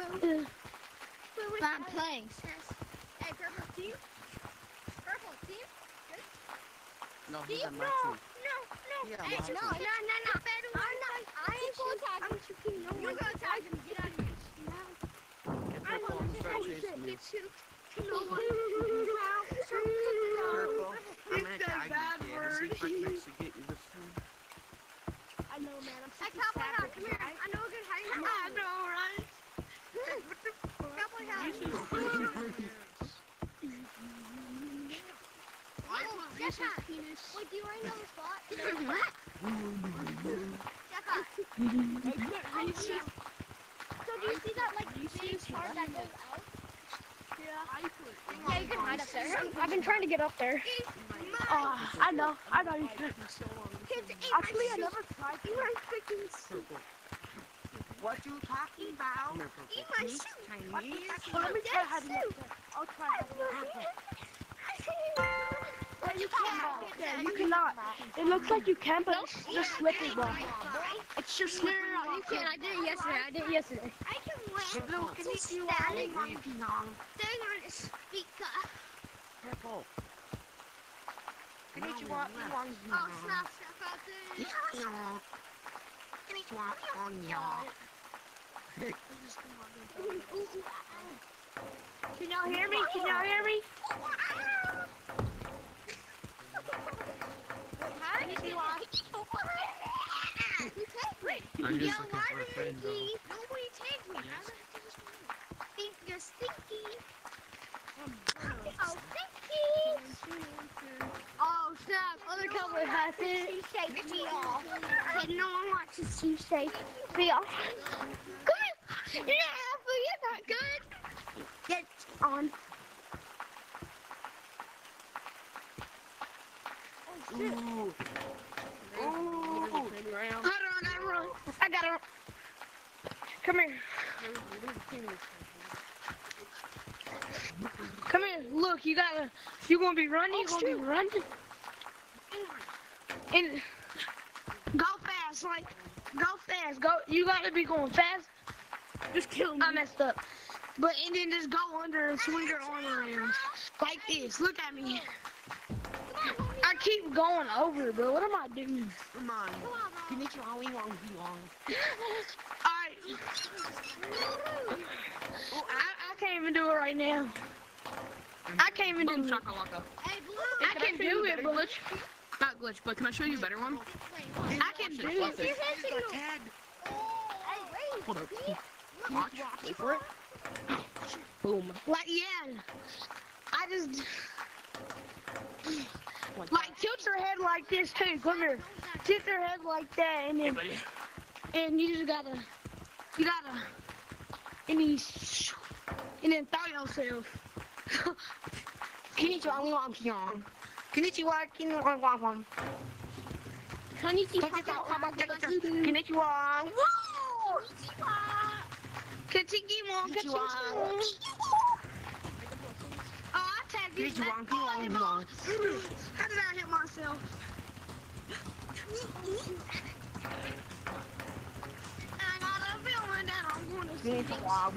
I'm playing. Hey, purple team. Purple team. No, he's on my team. No. Yeah, Hey, my no. team. You go tag him. Get out of here. Get Purple and start chasing you. Purple, I'm gonna tag you, kid. And see if I can actually get you this time. I know, man. I'm such a savage, come here. I know a good hiding spot. I know, right? Cowboy hat. Wait, do you already know the spot? So do you see that, like, big part that goes out? Yeah, you can hide up there. I've been trying to get up there. I know you should. Actually, I never tried to. What you talking about? Eat my soup. Chinese? Well, let me try hiding up there. I'll try hiding up there. You can't. Yeah, you cannot. It looks like you can, but it's just slippery, bro. It's just slippery. No, you can't. I did it yesterday. I can win. Blue, can you see what I'm working on? Staying on a speaker. Purple. Oh, snap out there. Can y'all hear me? I'm just looking for a friend, though. Nobody take me. Think you're stinky. Oh, stinky. Oh, snap. Other cowboy has it. You shake me off. And no one wants to see you shake me off. Come here. Yeah, but you're not good. Get on. Oh, shit. Ooh. I got her. Come here. Come here. Look, you gonna be running. And go fast. You gotta be going fast. Just kill me. I messed up. And then just go under and swing your arm around. Like this. Look at me. I keep going over, bro. What am I doing? Come on. Alright. I can't even do it right now. I can't even do it. I can do it, but Not glitch, but can I show you a better one? I can do it. Hold up. Watch. Wait for it. Boom. Like, yeah. I just... Like, tilt your head like this, too. Come here. Tilt your head like that, and then... And you just gotta... And then throw yourself. Konnichiwa. Woo! Konnichiwa. Oh, I tagged you. How did I hit myself? I got a feeling that I'm going to see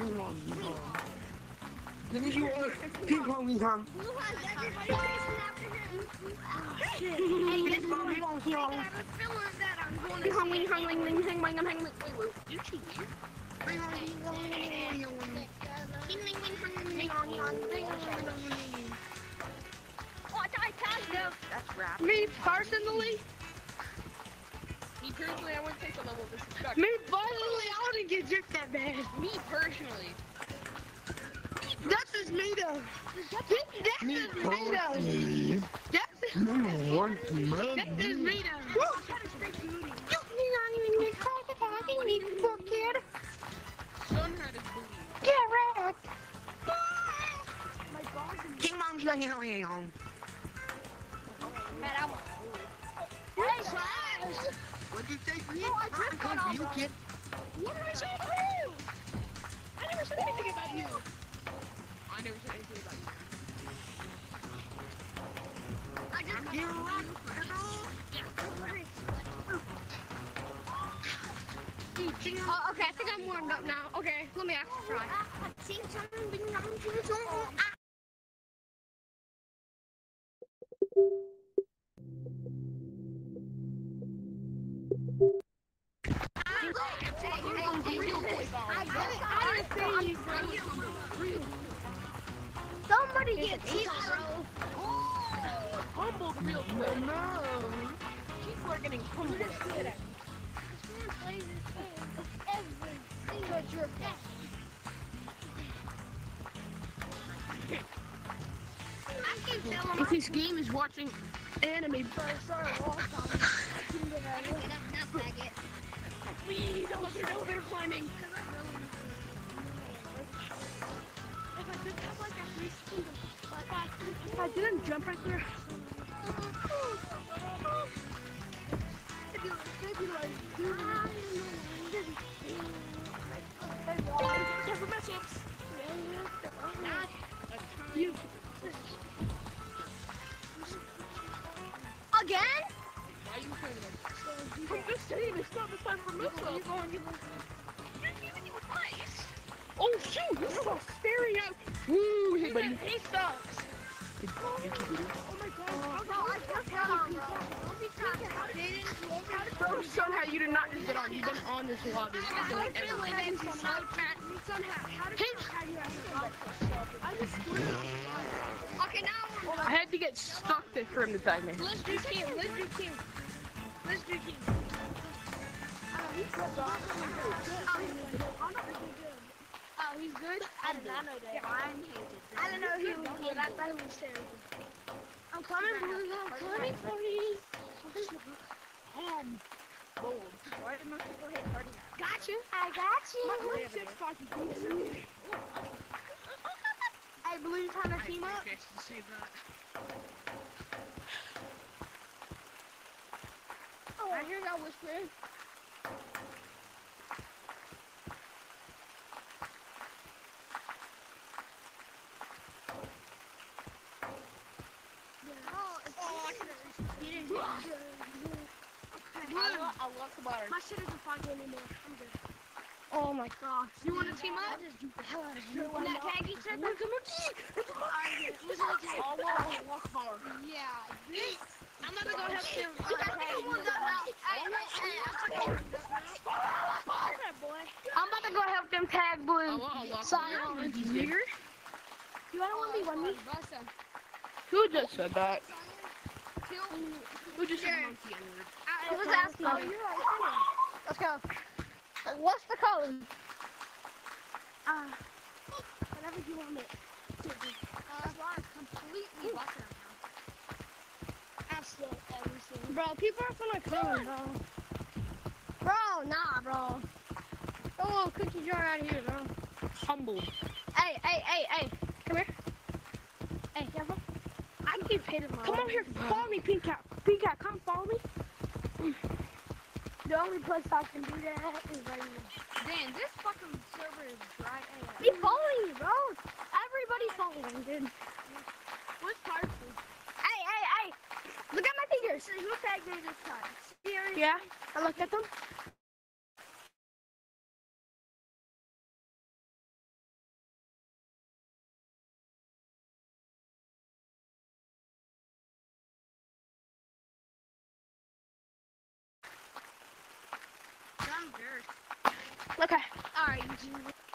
Me personally, I wouldn't take the level of disrespect. I wouldn't get jerked that bad. Me personally. That's just me though. That's just me though. That's just me though. Son had his booty. Get wrecked. What'd you say for you? No, I just got For you, kid. What did I say about you? I never said anything about you. I never said anything about you. I just got okay, I think I'm more warmed up now. Okay, let me actually try. Somebody get hit, bro. Humbled real quick. No. People are getting humbled. If this game is watching anime, please don't let her know they're climbing. If I didn't jump right there. Careful mess ups. You. Again? Why are you afraid of them? I'm just saying, it's not the time for mess ups. Oh shoot! This is all staring at. Woo! Hey buddy. He sucks. Oh my god. Bro, somehow you did not just get on. You've been on this lobby. Okay, now I had to get stuck for him to tag me. Let's do team. Oh, he's good? I did not know that. I didn't know he was good. I thought he was terrible. I'm coming, Blue. I'm coming for you. Why did most people hit party? Got you. I got you. Hey, Blue, you trying to team up? oh, I hear y'all whispering. I love the butter. My shit isn't foggy anymore. I'm good. Oh my gosh. You want to team up? Want to tag each other? Yeah. I'm gonna go help him. I'm about to go help them tag Blue. Silent. Nigger? You want to 1v1 me? Who just said that? Who just said monkey Who was asking? Let's go. What's the code? Whatever you want it to be. Completely busted. Absolutely everything. Bro, people are gonna come, bro. Bro, nah, bro. Throw a little cookie jar out of here, bro. Humbled. Hey. Come here. Hey, careful. I keep hitting my Come over here. Follow me, Pink Cat. Pink Cat, come follow me. The only place I can do that is right here. Dan, this fucking server is dry. Keep following me, bro. Everybody's following, dude. What's parsley? Hey. Look at my fingers. So who tagged me this time? Seriously? Yeah, I looked at them. I'm dirt. Okay. Alright,